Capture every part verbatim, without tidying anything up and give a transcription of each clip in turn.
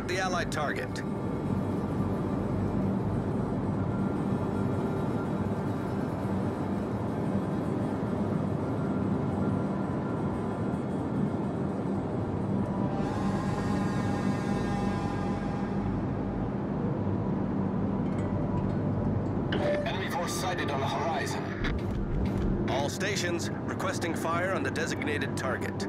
the Allied target. Enemy force sighted on the horizon. All stations requesting fire on the designated target.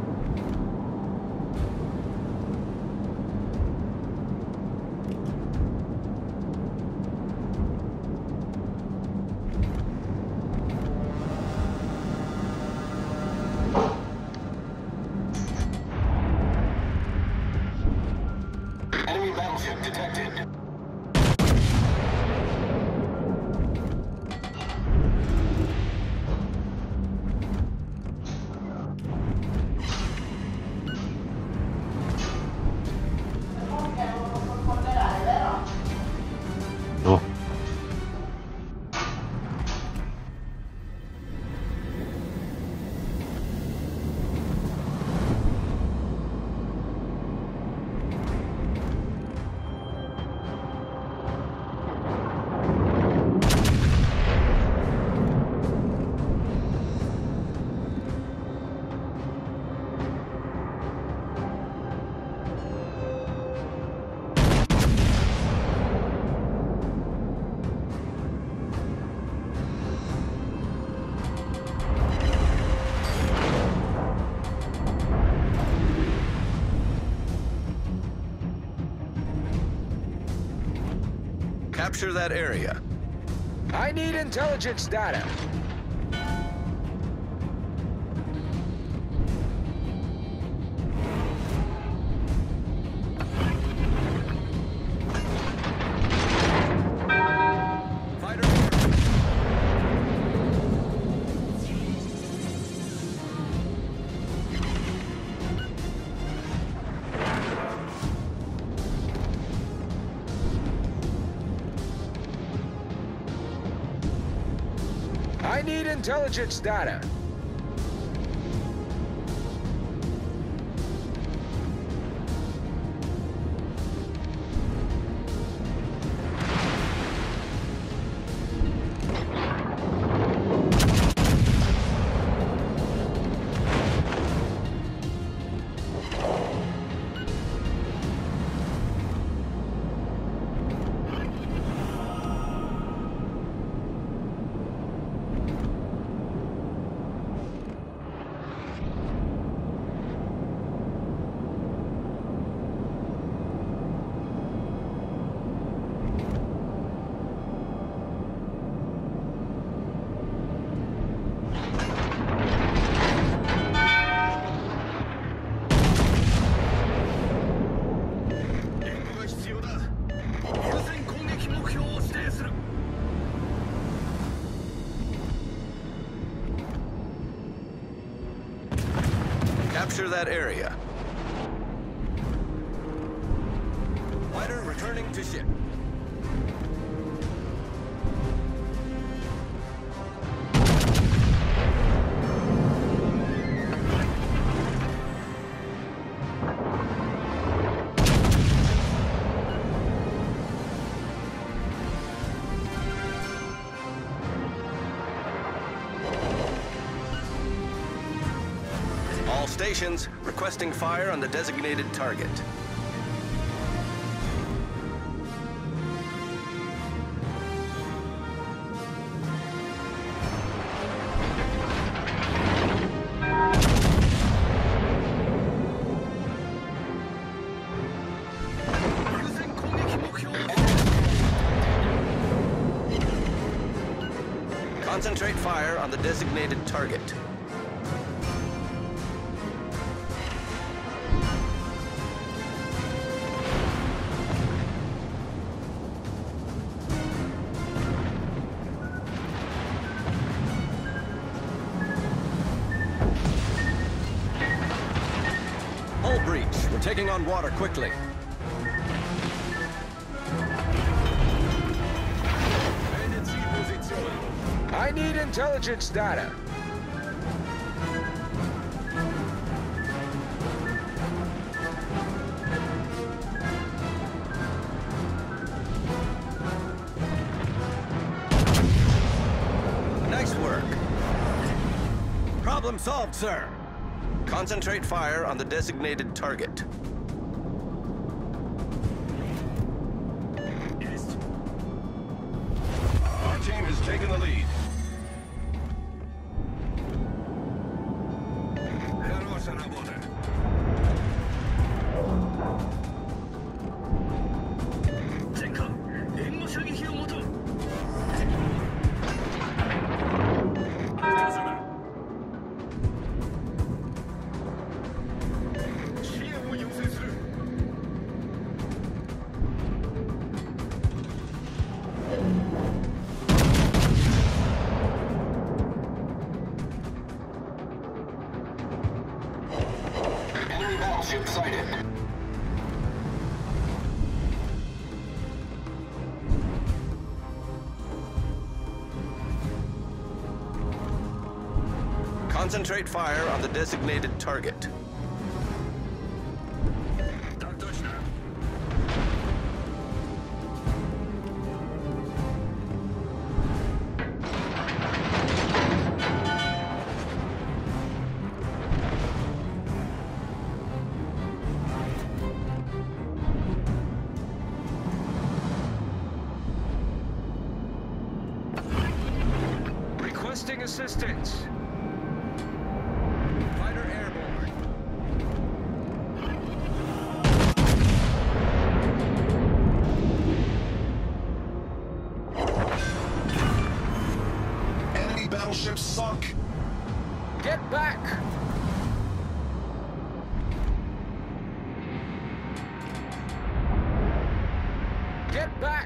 Enemy battleship detected. No. Capture that area. I need intelligence data. Fighter. I need intelligence data. Capture that area. Fighter returning to ship. All stations requesting fire on the designated target. Concentrate fire on the designated target. Hull breach. We're taking on water quickly. I need intelligence data. Problem solved, sir. Concentrate fire on the designated target. Our team has taken the lead. Хорошая работа. Enemy battleship sighted. Concentrate fire on the designated target. Так точно. Requesting assistance. Fighter airborne. Enemy battleship sunk. Get back! Get back!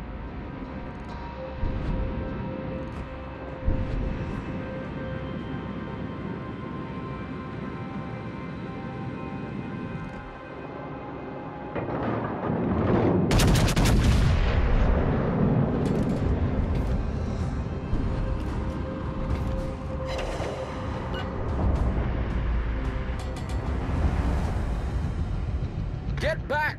Get back!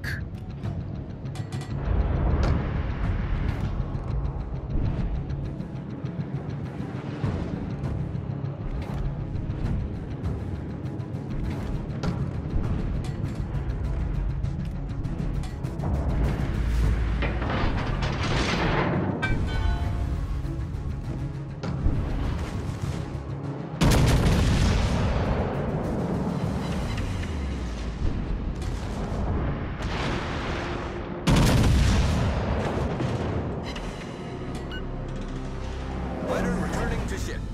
Fighter returning to ship.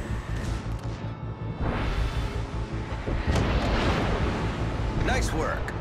Nice work.